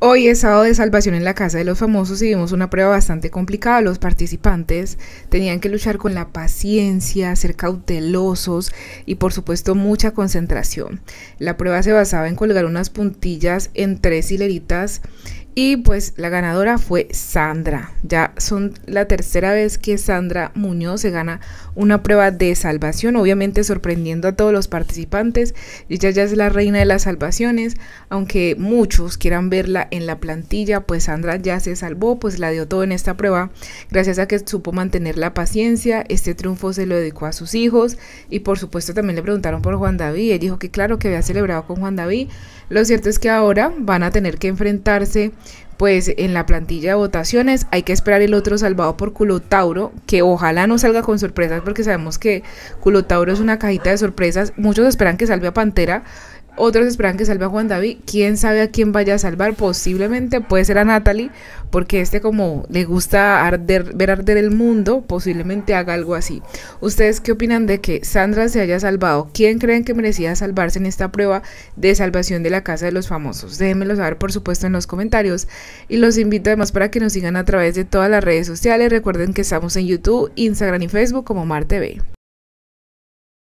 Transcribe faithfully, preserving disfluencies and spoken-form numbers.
Hoy es sábado de salvación en la Casa de los Famosos y vimos una prueba bastante complicada. Los participantes tenían que luchar con la paciencia, ser cautelosos y por supuesto mucha concentración. La prueba se basaba en colgar unas puntillas en tres hileritas y pues la ganadora fue Sandra. Ya son la tercera vez que Sandra Muñoz se gana una prueba de salvación, obviamente sorprendiendo a todos los participantes. Ella ya es la reina de las salvaciones, aunque muchos quieran verla en la plantilla, pues Sandra ya se salvó, pues la dio todo en esta prueba, gracias a que supo mantener la paciencia. Este triunfo se lo dedicó a sus hijos y por supuesto también le preguntaron por Juan David. Él dijo que claro, que había celebrado con Juan David. Lo cierto es que ahora van a tener que enfrentarse pues en la plantilla de votaciones. Hay que esperar el otro salvado por Culotauro, que ojalá no salga con sorpresas, porque sabemos que Culotauro es una cajita de sorpresas. Muchos esperan que salve a Pantera, otros esperan que salve a Juan David. Quién sabe a quién vaya a salvar. Posiblemente puede ser a Natalie, porque este, como le gusta arder, ver arder el mundo, posiblemente haga algo así. ¿Ustedes qué opinan de que Sandra se haya salvado? ¿Quién creen que merecía salvarse en esta prueba de salvación de la Casa de los Famosos? Déjenmelo saber por supuesto en los comentarios, y los invito además para que nos sigan a través de todas las redes sociales. Recuerden que estamos en YouTube, Instagram y Facebook como Mar T V.